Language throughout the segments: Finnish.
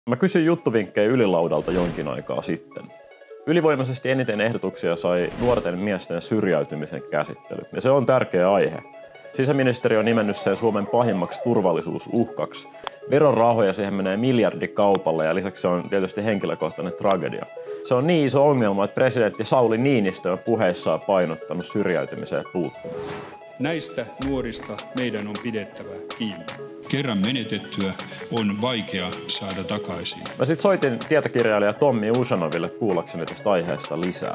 Mä kysyin juttuvinkkejä Ylilaudalta jonkin aikaa sitten. Ylivoimaisesti eniten ehdotuksia sai nuorten miesten syrjäytymisen käsittely, ja se on tärkeä aihe. Sisäministeriö on nimennyt sen Suomen pahimmaksi turvallisuusuhkaksi. Verorahoja siihen menee miljardikaupalle ja lisäksi se on tietysti henkilökohtainen tragedia. Se on niin iso ongelma, että presidentti Sauli Niinistö on puheissaan painottanut syrjäytymiseen puuttumista. Näistä nuorista meidän on pidettävä kiinni. Kerran menetettyä on vaikea saada takaisin. Mä sit soitin tietokirjailija Tommi Usanoville kuullakseni tästä aiheesta lisää.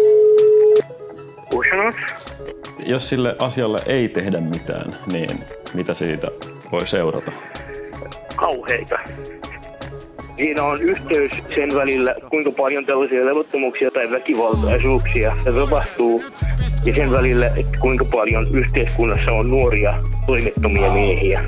Usanov? Jos sille asialle ei tehdä mitään, niin mitä siitä voi seurata? Kauheita. Siinä on yhteys sen välillä, kuinka paljon tällaisia levottomuuksia tai väkivaltaisuuksia tapahtuu, ja sen välillä, että kuinka paljon yhteiskunnassa on nuoria toimettomia miehiä.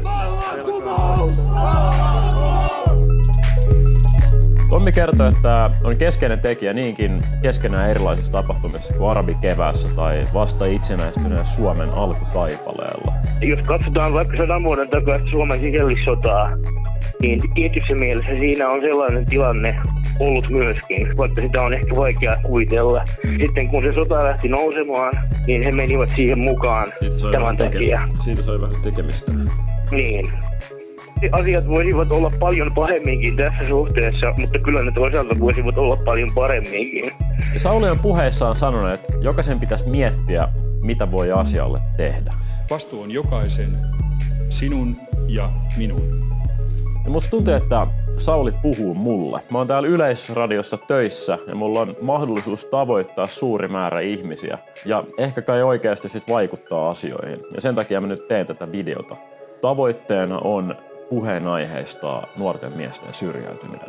Tommi kertoo, että on keskeinen tekijä niinkin keskenään erilaisissa tapahtumissa kuin arabikeväässä tai vasta itsenäistyneen Suomen alkutaipaleella. Jos katsotaan vaikka 100 vuoden takaisin Suomen sisällissotaa, niin tietyssä mielessä siinä on sellainen tilanne ollut myöskin, vaikka sitä on ehkä vaikea kuvitella. Sitten kun se sota lähti nousemaan, niin he menivät siihen mukaan tämän takia. Siitä sai vähän tekemistä. Niin. Asiat voisivat olla paljon pahemminkin tässä suhteessa, mutta kyllä ne toisaalta voisivat olla paljon paremminkin. Sauli on puheissaan sanonut, että jokaisen pitäisi miettiä, mitä voi asialle tehdä. Vastuu on jokaisen, sinun ja minun. Ja musta tuntuu, että Sauli puhuu mulle. Mä oon täällä Yleisradiossa töissä ja mulla on mahdollisuus tavoittaa suuri määrä ihmisiä ja ehkä kai oikeasti sit vaikuttaa asioihin. Ja sen takia mä nyt teen tätä videota. Tavoitteena on puheenaiheistaa nuorten miesten syrjäytyminen.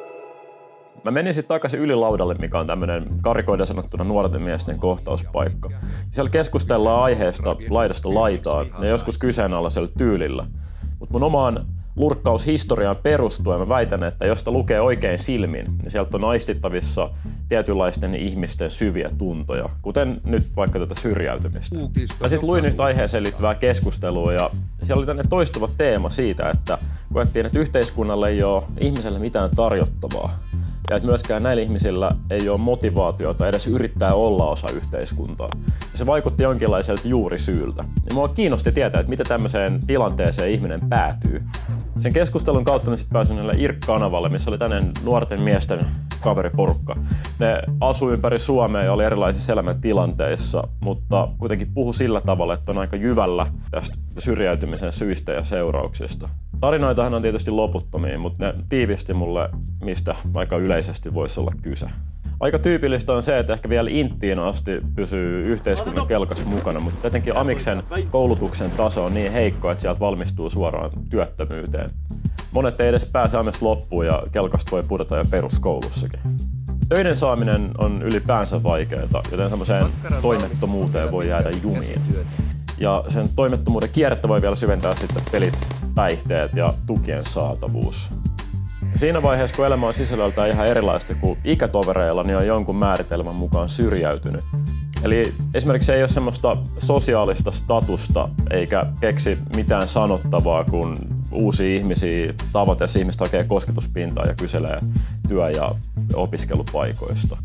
Mä menin sitten takaisin Ylilaudalle, mikä on tämmönen karikoiden sanottuna nuorten miesten kohtauspaikka. Siellä keskustellaan aiheesta laidasta laitaan ja joskus kyseenalaisella tyylillä. Mutta mun omaan lurkkaushistoriaan perustuen mä väitän, että jos sitä lukee oikein silmin, niin sieltä on aistittavissa tietynlaisten ihmisten syviä tuntoja, kuten nyt vaikka tätä syrjäytymistä. Mä sit luin nyt aiheeseen liittyvää keskustelua ja siellä oli tämmöinen toistuva teema siitä, että koettiin, että yhteiskunnalle ei ole ihmiselle mitään tarjottavaa. Ja että myöskään näillä ihmisillä ei ole motivaatiota edes yrittää olla osa yhteiskuntaa. Ja se vaikutti jonkinlaiselta juurisyyltä. Ja mua kiinnosti tietää, että miten tämmöiseen tilanteeseen ihminen päätyy. Sen keskustelun kautta me sitten pääsin IRC-kanavalle, missä oli tänne nuorten miesten kaveriporukka. Ne asui ympäri Suomea ja oli erilaisissa elämäntilanteissa, mutta kuitenkin puhu sillä tavalla, että on aika jyvällä tästä syrjäytymisen syistä ja seurauksista. Tarinoitahan on tietysti loputtomia, mutta ne tiivisti mulle, mistä aika yleisesti voisi olla kyse. Aika tyypillistä on se, että ehkä vielä inttiin asti pysyy yhteiskunnan kelkas mukana, mutta etenkin amiksen koulutuksen taso on niin heikko, että sieltä valmistuu suoraan työttömyyteen. Monet ei edes pääse amesta loppuun ja kelkasta voi pudota jo peruskoulussakin. Töiden saaminen on ylipäänsä vaikeaa, joten semmoiseen toimettomuuteen voi jäädä jumiin. Ja sen toimettomuuden kierrettä voi vielä syventää sitten pelit, päihteet ja tukien saatavuus. Siinä vaiheessa, kun elämä on sisällöltään ihan erilaista kuin ikätovereilla, niin on jonkun määritelmän mukaan syrjäytynyt. Eli esimerkiksi ei ole semmoista sosiaalista statusta eikä keksi mitään sanottavaa, kun uusia ihmisiä tavatessa ihmiset hakee kosketuspintaa ja kyselee työ- ja opiskelupaikoista.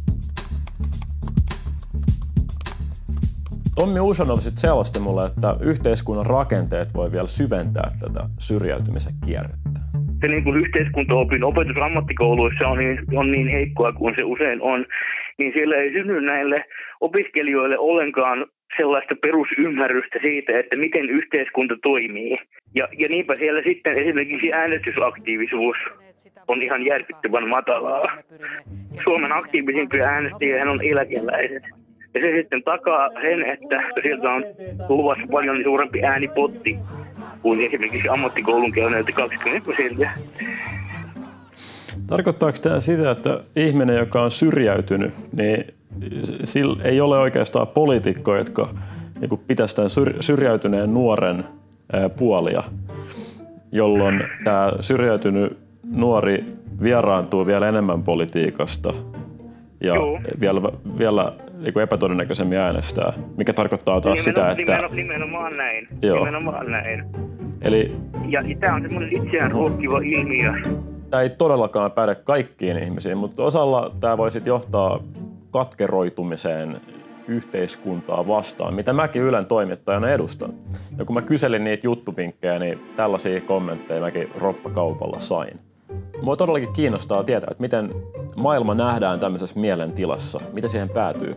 Tommi Usanov sitten selosti mulle, että yhteiskunnan rakenteet voi vielä syventää tätä syrjäytymisen kierrettä. Se niin kuin yhteiskuntaopin opetus ammattikouluissa on niin heikkoa kuin se usein on, niin siellä ei synny näille opiskelijoille ollenkaan sellaista perusymmärrystä siitä, että miten yhteiskunta toimii. Ja niinpä siellä sitten esimerkiksi äänestysaktiivisuus on ihan järkyttävän matalaa. Suomen aktiivisimpia äänestäjiä on eläkeläiset. Ja se sitten takaa sen, että sieltä on luvassa paljon suurempi äänipotti kuin esimerkiksi ammattikoulun käyneiltä 20%. Tarkoittaako tämä sitä, että ihminen, joka on syrjäytynyt, niin sillä ei ole oikeastaan poliitikkoja, jotka pitäisi tämän syrjäytyneen nuoren puolia, jolloin tämä syrjäytynyt nuori vieraantuu vielä enemmän politiikasta ja vielä epätodennäköisemmin äänestää, mikä tarkoittaa taas sitä, että... Nimenomaan näin. Joo. Nimenomaan näin. Eli... Ja tämä on semmoinen itseään ruokkiva ilmiö, Tämä ei todellakaan päde kaikkiin ihmisiin, mutta osalla tämä voi sitten johtaa katkeroitumiseen yhteiskuntaa vastaan, mitä mäkin Ylen toimittajana edustan. Ja kun mä kyselin niitä juttuvinkkejä, niin tällaisia kommentteja mäkin roppakaupalla sain. Mua todellakin kiinnostaa tietää, että miten maailma nähdään tämmöisessä mielentilassa, mitä siihen päätyy.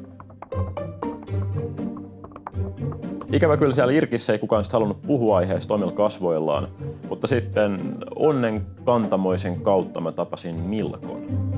Ikävä kyllä siellä Irkissä ei kukaan halunnut puhua aiheesta omilla kasvoillaan, mutta sitten onnen kantamoisen kautta mä tapasin Milkon.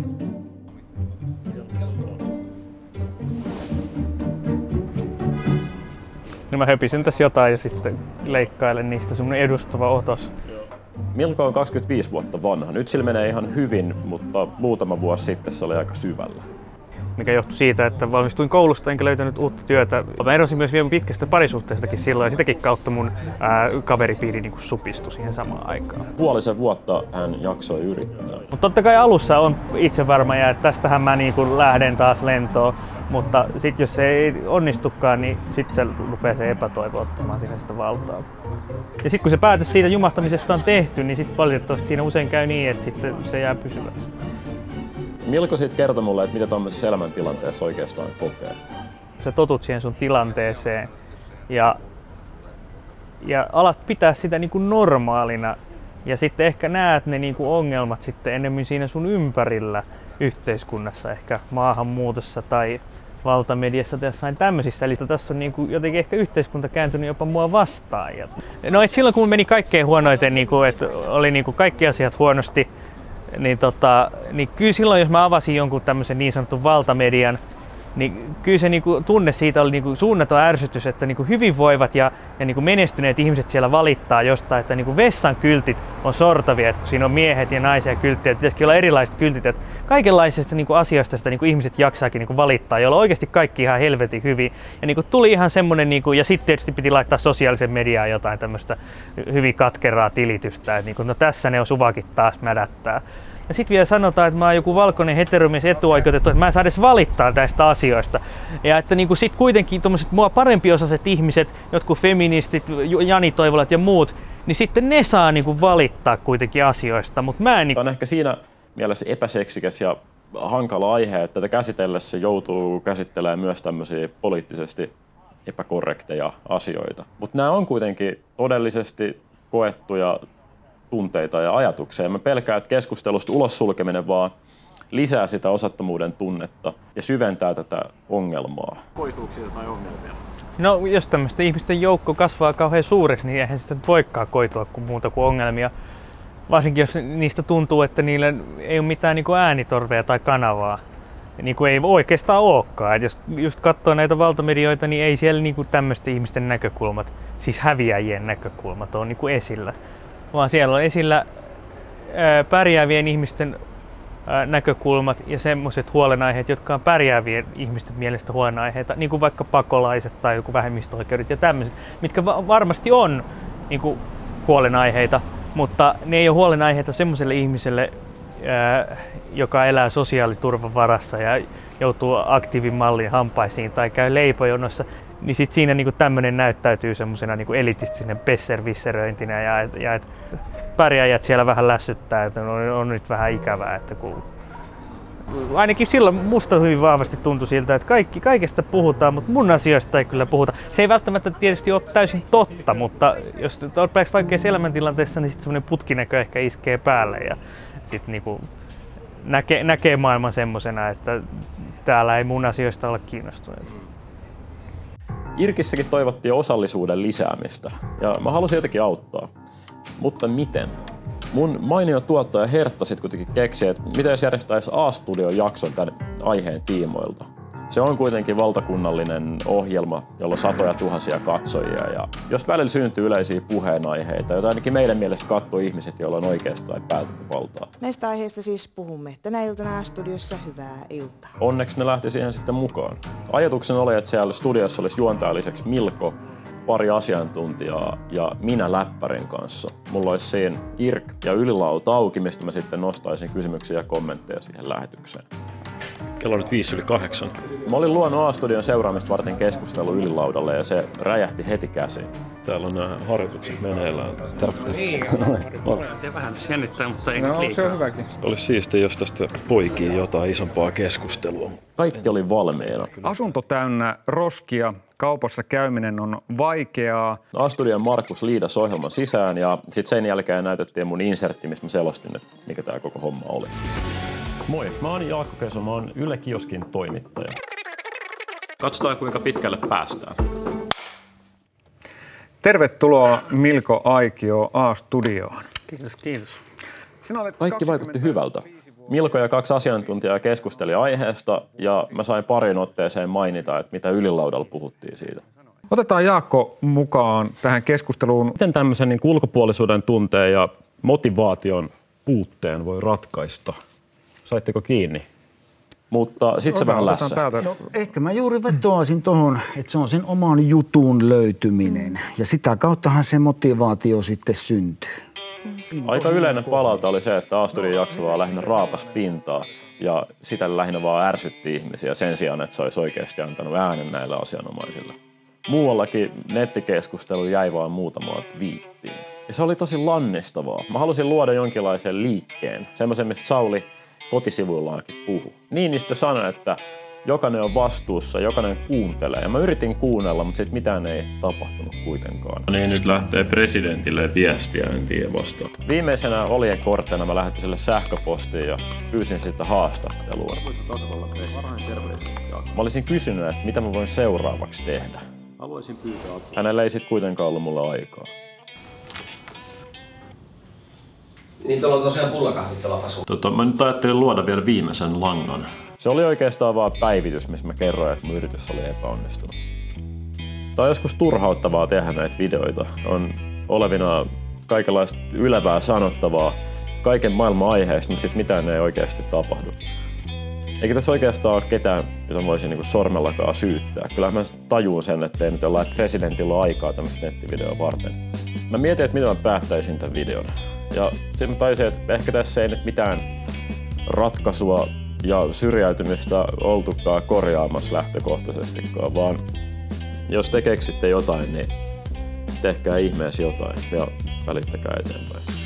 Niin mä höpisin tässä jotain ja sitten leikkailen niistä semmonen edustava otos. Milko on 25 vuotta vanha. Nyt sillä menee ihan hyvin, mutta muutama vuosi sitten se oli aika syvällä. Mikä johtui siitä, että valmistuin koulusta enkä löytänyt uutta työtä. Mä erosin myös vielä pitkästä parisuhteestakin silloin ja sitäkin kautta mun kaveripiiri niin kuin supistui siihen samaan aikaan. Puolisen vuotta hän jaksoi yrittää. Mutta totta kai alussa on itse varma ja tästähän mä niin kuin lähden taas lentoon. Mutta sitten jos se ei onnistukaan, niin sitten se rupeaa se epätoivo ottamaan siihen sitä valtaa. Ja sitten kun se päätös siitä jumahtamisesta on tehty, niin sitten valitettavasti siinä usein käy niin, että sitten se jää pysyväksi. Milko siitä kertoi mulle, että mitä tuommoisessa elämäntilanteessa oikeastaan kokee? Sä totut siihen sun tilanteeseen ja alat pitää sitä niin kuin normaalina. Ja sitten ehkä näet ne niin kuin ongelmat sitten enemmän siinä sun ympärillä yhteiskunnassa, ehkä maahanmuutossa tai valtamediassa tai jossain tämmöisissä. Eli tässä on niin kuin jotenkin ehkä yhteiskunta kääntynyt jopa mua vastaan. No et silloin kun meni kaikkein huonoiten, niin kuin, että oli niin kuin kaikki asiat huonosti, niin kyllä silloin jos mä avasin jonkun tämmöisen niin sanotun valtamedian, niin kyllä se niinku tunne siitä oli niinku suunnaton ärsytys, että niinku hyvinvoivat ja niinku menestyneet ihmiset siellä valittaa jostain, että niinku vessan kyltit on sortavia, että kun siinä on miehet ja naisia kylttejä, että pitäisikin olla erilaiset kyltit, että kaikenlaisista niinku asioista sitä niinku ihmiset jaksaakin niinku valittaa, joilla on oikeasti kaikki ihan helvetin hyvin. Ja niinku tuli ihan semmonen, niinku, ja sitten tietysti piti laittaa sosiaalisen mediaan jotain tämmöistä hyvin katkeraa tilitystä, että niinku, no tässä ne on suvakit taas mädättää. Ja sitten vielä sanotaan, että mä oon joku valkoinen heteromies etuoikeutettu, että mä en saa edes valittaa näistä asioista. Ja että niinku sit kuitenkin tommoset mua parempiosaiset ihmiset, jotkut feministit, Jani Toivolat ja muut, niin sitten ne saa niinku valittaa kuitenkin asioista, mutta mä en... On ehkä siinä mielessä epäseksikäs ja hankala aihe, että tätä käsitellessä joutuu käsittelemään myös tämmöisiä poliittisesti epäkorrekteja asioita. Mutta nämä on kuitenkin todellisesti koettuja tunteita ja ajatuksia. Mä pelkään, että keskustelusta ulos sulkeminen vaan lisää sitä osattomuuden tunnetta ja syventää tätä ongelmaa. Koituuko siitä jotain ongelmia? No jos tämmöistä ihmisten joukko kasvaa kauhean suureksi, niin eihän sitä voikaan koitua kuin muuta kuin ongelmia. Varsinkin jos niistä tuntuu, että niillä ei ole mitään niin kuin äänitorvea tai kanavaa. Niin kuin ei oikeastaan olekaan. Et jos just katsoo näitä valtamedioita, niin ei siellä niin kuin tämmöisten ihmisten näkökulmat, siis häviäjien näkökulmat on niin kuin esillä. Vaan siellä on esillä pärjäävien ihmisten näkökulmat ja semmoiset huolenaiheet, jotka on pärjäävien ihmisten mielestä huolenaiheita, niin kuin vaikka pakolaiset tai joku vähemmistöoikeudet ja tämmöiset, mitkä varmasti on niin kuin huolenaiheita, mutta ne ei ole huolenaiheita semmoiselle ihmiselle, joka elää sosiaaliturvan varassa ja joutuu aktiivimallin hampaisiin tai käy leipojonossa. Niin sit siinä niinku tämmönen näyttäytyy semmosena niinku elitistisena besserwisseröintinä ja et pärjääjät siellä vähän lässyttää, että on nyt vähän ikävää, että kun... Ainakin silloin musta hyvin vahvasti tuntui siltä, että kaikesta puhutaan, mutta mun asioista ei kyllä puhuta. Se ei välttämättä tietysti ole täysin totta, mutta jos tarpeeksi vaikeassa elämäntilanteessa, niin sit semmonen putkinäkö ehkä iskee päälle ja sit niinku näkee maailman semmosena, että täällä ei mun asioista olla kiinnostuneita. Irkissäkin toivottiin osallisuuden lisäämistä ja mä halusin jotenkin auttaa. Mutta miten? Mun mainio tuottaja Hertta sit kuitenkin keksi, että mitä jos järjestäisi A-studion jakson tämän aiheen tiimoilta. Se on kuitenkin valtakunnallinen ohjelma, jolla on satoja tuhansia katsojia ja jos välillä syntyy yleisiä puheenaiheita, joita ainakin meidän mielestä katsoo ihmiset, joilla on oikeastaan päätäntävaltaa. Näistä aiheista siis puhumme tänä iltana A-studiossa. Hyvää iltaa. Onneksi ne lähti siihen sitten mukaan. Ajatuksena oli, että siellä studiossa olisi juontajan lisäksi Milko, pari asiantuntijaa ja minä läppärin kanssa. Mulla olisi siinä IRK ja ylilauta auki, mistä mä sitten nostaisin kysymyksiä ja kommentteja siihen lähetykseen. Kello on nyt 7:55. Mä olin luonut A-studion seuraamista varten keskustelu ylilaudalle ja se räjähti heti käsiin. Täällä on nämä harjoitukset meneillään. Vähän tässä jännittää, mutta ei liikaa. Se on hyväkin. Olisi siistiä, jos tästä poikii jotain isompaa keskustelua. Kaikki oli valmiina. Asunto täynnä roskia. Kaupassa käyminen on vaikeaa. A-studion Markus liidasi ohjelman sisään ja sitten sen jälkeen näytettiin mun insertti, missä mä selostin, että mikä tää koko homma oli. Moi, mä oon Jaakko Keso, mä oon Yle Kioskin toimittaja. Katsotaan kuinka pitkälle päästään. Tervetuloa Milko Aikio A-studioon. Kiitos. Kaikki vaikutti hyvältä. Milko ja 2 asiantuntijaa keskusteli aiheesta ja mä sain parin otteeseen mainita, että mitä ylilaudalla puhuttiin siitä. Otetaan Jaakko mukaan tähän keskusteluun. Miten tämmöisen niin ulkopuolisuuden tunteen ja motivaation puutteen voi ratkaista? Saitteko kiinni? Mutta sitten se vähän lässä. No, ehkä mä juuri vetoaisin tuohon, että se on sen oman jutun löytyminen. Ja sitä kauttahan se motivaatio sitten syntyy. Aika yleinen palaute oli se, että A-studion jakso vaan lähinnä raapas pintaa ja sitä lähinnä vaan ärsytti ihmisiä sen sijaan, että se olisi oikeasti antanut äänen näille asianomaisille. Muuallakin nettikeskustelu jäi vaan muutamaan twiittiin. Ja se oli tosi lannistavaa. Mä halusin luoda jonkinlaisen liikkeen, semmoisen, mistä Sauli kotisivuillaankin puhui. Niinistö sanoi, että jokainen on vastuussa, jokainen kuuntelee. Ja mä yritin kuunnella, mutta sitten mitään ei tapahtunut kuitenkaan. Niin nyt lähtee presidentille viestiä, en tiedä vastaan. Viimeisenä oljenkortteina mä lähetin sille sähköpostiin ja pyysin siitä haastattelua. Mä olisin kysynyt, että mitä mä voin seuraavaksi tehdä. Hänellä ei sitten kuitenkaan ollut mulle aikaa. Niin tuolla on tosiaan pullakahvittava fasu. Mä nyt ajattelin luoda vielä viimeisen langan. Se oli oikeastaan vaan päivitys, missä mä kerroin, että mun yritys oli epäonnistunut. Tää on joskus turhauttavaa tehdä näitä videoita. On olevina kaikenlaista ylevää sanottavaa kaiken maailman aiheesta, mutta sit mitään ei oikeasti tapahdu. Eikä tässä oikeastaan ole ketään, jota voisin niinku sormellakaan syyttää. Kyllähän mä tajuun sen, että ei nyt jollain presidentillä ole aikaa tämmöistä nettivideoa varten. Mä mietin, että miten mä päättäisin tämän videon. Ja sitten mä tajusin, että ehkä tässä ei nyt mitään ratkaisua ja syrjäytymistä oltukaan korjaamassa lähtökohtaisestikaan, vaan jos te keksitte jotain, niin tehkää ihmeessä jotain ja välittäkää eteenpäin.